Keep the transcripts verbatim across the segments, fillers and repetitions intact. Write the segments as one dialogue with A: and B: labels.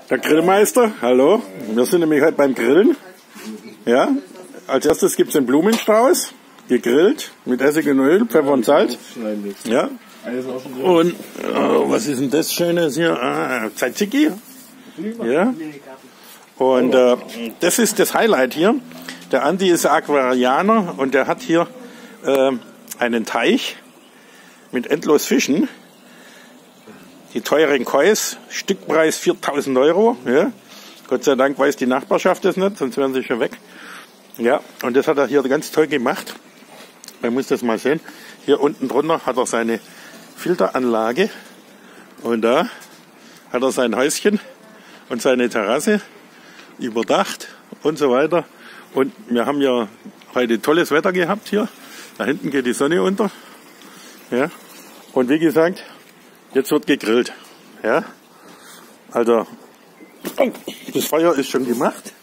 A: Der Grillmeister, hallo. Wir sind nämlich heute beim Grillen. Ja, als erstes gibt es den Blumenstrauß, gegrillt mit Essig und Öl, Pfeffer und Salz. Ja. Und oh, was ist denn das Schönes hier? Ah, Tzatziki. Ja. Und äh, das ist das Highlight hier. Der Andi ist Aquarianer und der hat hier äh, einen Teich mit endlos Fischen. Die teuren Kois, Stückpreis viertausend Euro. Ja. Gott sei Dank weiß die Nachbarschaft das nicht, sonst wären sie schon weg. Ja, und das hat er hier ganz toll gemacht. Man muss das mal sehen. Hier unten drunter hat er seine Filteranlage und da hat er sein Häuschen und seine Terrasse überdacht und so weiter. Und wir haben ja heute tolles Wetter gehabt hier. Da hinten geht die Sonne unter. Ja. Und wie gesagt, jetzt wird gegrillt. Ja. Also, das Feuer ist schon gemacht.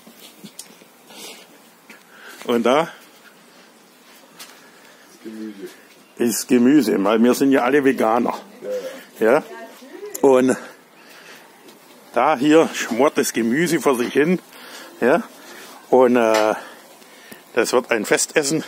A: Und da Gemüse. ist Gemüse, weil wir sind ja alle Veganer. Ja. Und da hier schmort das Gemüse vor sich hin. Ja. Und äh, das wird ein Festessen.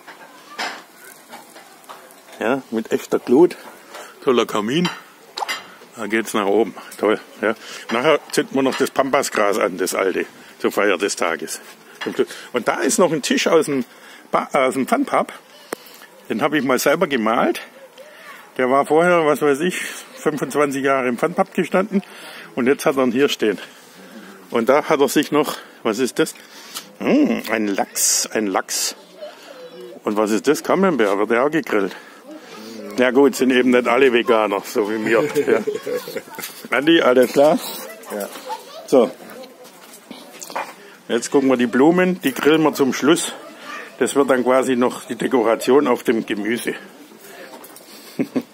A: Ja, mit echter Glut. Toller Kamin. Da geht's nach oben. Toll. Ja. Nachher zünden wir noch das Pampasgras an, das alte, zur Feier des Tages. Und da ist noch ein Tisch aus dem, aus dem Funpub. Den habe ich mal selber gemalt. Der war vorher, was weiß ich, fünfundzwanzig Jahre im Funpub gestanden. Und jetzt hat er ihn hier stehen. Und da hat er sich noch, was ist das? Hm, ein Lachs, ein Lachs. Und was ist das? Camembert, wird ja auch gegrillt. Ja gut, sind eben nicht alle Veganer, so wie mir. Ja. Andi, alles klar? Ja. So. Jetzt gucken wir die Blumen, die grillen wir zum Schluss. Das wird dann quasi noch die Dekoration auf dem Gemüse.